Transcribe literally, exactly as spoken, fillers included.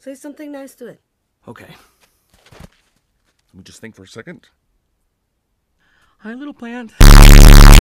Say something nice to it. Okay. Let me just think for a second. Hi, little plant.